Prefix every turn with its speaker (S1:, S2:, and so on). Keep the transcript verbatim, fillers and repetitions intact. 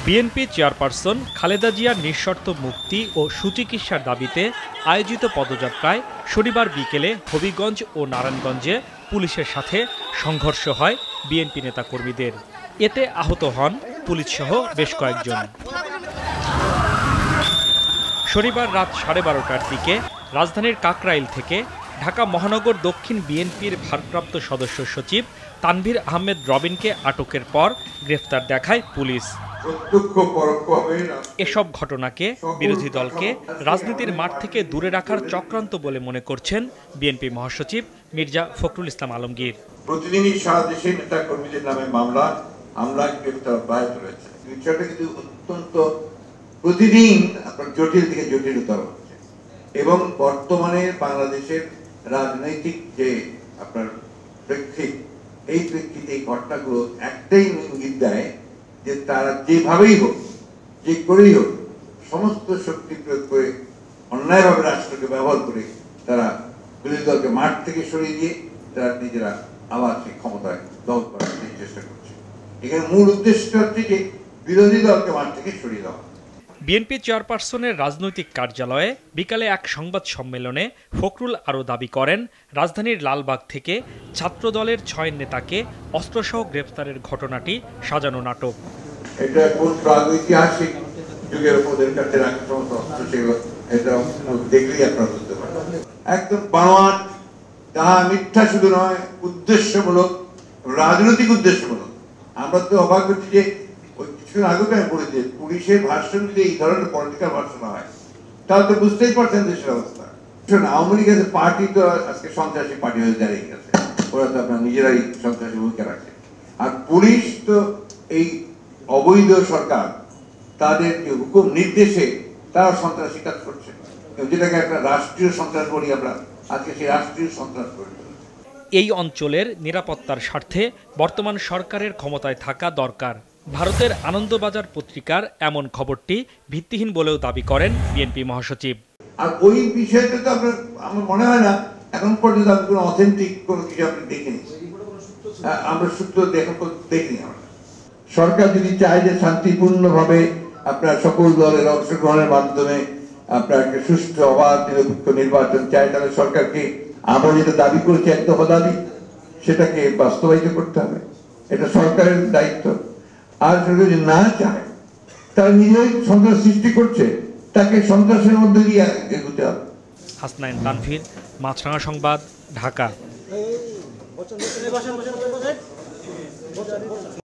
S1: BNP chairperson Khaleda জিয়ার নিঃশর্ত মুক্তি ও সুচিকিৎসার দাবিতে আয়োজিত পদযাত্রায় শনিবার বিকেলে হবিগঞ্জ ও নারায়ণগঞ্জে পুলিশের সাথে সংঘর্ষ হয় বিএনপি নেতাকর্মীদের। এতে আহত হন পুলিশসহ বেশ কয়েকজন। শনিবার রাত সাড়ে বারোটার দিকে রাজধানীর কাকরাইল থেকে ঢাকা মহানগর দক্ষিণ বিএনপির ভারপ্রাপ্ত সদস্য সচিব তানভীর আহমেদ রবিনকে আটকের পর গ্রেফতার দেখায় পুলিশ। এসব ঘটনাকে বিরোধী দলকে রাজনীতির মাঠ থেকে দূরে রাখার চক্রান্ত বলে মনে করছেন বিএনপি মহাসচিব মির্জা ফখরুল ইসলাম আলমগীর।
S2: প্রতিদিনই সারা দেশে নেতা কর্মীদের নামে মামলা হামলা গ্রেফতার অব্যাহত রয়েছে। বিষয়টা কিন্তু অত্যন্ত প্রতিদিন আপনার জটিল থেকে জটিলতর হচ্ছে এবং বর্তমানে বাংলাদেশের রাজনৈতিক যে আপনার প্রেক্ষিত, এই প্রেক্ষিতে এই ঘটনাগুলো একটাই ইঙ্গিত দেয় যে তারা যেভাবেই হোক, যে করেই হোক, সমস্ত শক্তি প্রয়োগ করে অন্যায়ভাবে রাষ্ট্রকে ব্যবহার করে তারা বিরোধী দলকে মাঠ থেকে সরিয়ে দিয়ে তারা নিজেরা আবার সেই ক্ষমতায় দখল করার চেষ্টা করছে। এখানে মূল উদ্দেশ্যটা হচ্ছে যে বিরোধী দলকে মাঠ থেকে সরিয়ে দেওয়া।
S1: বিএনপি চেয়ারপারসনের রাজনৈতিক কার্যালয়ে বিকালে এক সংবাদ সম্মেলনে ফখরুল আরও দাবি করেন, রাজধানীর লালবাগ থেকে ছাত্রদলের ছয় নেতাকে অস্ত্রসহ গ্রেফতারের ঘটনাটি সাজানো নাটক।
S2: এটা কোন প্রাগৈতিহাসিক যুগের ওদের কাছে রাখা সমস্ত অস্ত্র ছিল, এটা দেখলেই আপনারা বুঝতে পারবেন। একদম বানোয়াট, তাহা মিথ্যা শুধু নয়, উদ্দেশ্যমূলক, রাজনৈতিক উদ্দেশ্যমূলক। আমরা তো অবাক হচ্ছি যে ওই কিছুদিন আগে আমি বলেছি পুলিশের ভার্সন যদি এই ধরনের পলিটিক্যাল ভার্সন হয় তাহলে তো বুঝতেই পারছেন দেশের অবস্থা। আওয়ামী লীগের পার্টি তো আজকে সন্ত্রাসী পার্টি হয়ে দাঁড়িয়ে গেছে, ওরা তো আপনার নিজেরাই সন্ত্রাসী ভূমিকা রাখে। আর পুলিশ তো এই অবৈধ সরকার তাদের যে হুকুম নির্দেশে তারা সন্ত্রাসী কাজ করছে, যেটাকে একটা রাষ্ট্রীয় সন্ত্রাস বলি আমরা, আজকে সেই রাষ্ট্রীয় সন্ত্রাস করে।
S1: এই অঞ্চলের নিরাপত্তার স্বার্থে বর্তমান সরকারের ক্ষমতায় থাকা দরকার। ভারতের আনন্দবাজার পত্রিকার এমন খবরটি ভিত্তিহীন বলেও দাবি করেন বিএনপি মহাসচিব।
S2: আর ওই বিষয়টা তো আপনার আমার মনে হয় না এখন পর্যন্ত আমি কোনো অথেন্টিক কোনো কিছু আপনি দেখিনি, আমরা সূত্র দেখেন দেখিনি। আমরা সরকার যদি চায় যে শান্তিপূর্ণভাবে আপনার সকল দলের অংশগ্রহণের মাধ্যমে আপনার একটা সুষ্ঠু অবাধ নিরপেক্ষ নির্বাচন চায়, তাহলে সরকারকে আমরা যেটা দাবি করেছি এক দফা দাবি, সেটাকে বাস্তবায়িত করতে হবে। এটা সরকারের দায়িত্ব। আর সরকার যদি না চায়, তারা নিজেই সন্ত্রাস সৃষ্টি করছে, তাকে সন্ত্রাসের মধ্যে দিয়ে এগোতে হবে।
S1: হাসনাইন তানভীর, মাছরাঙা সংবাদ, ঢাকা।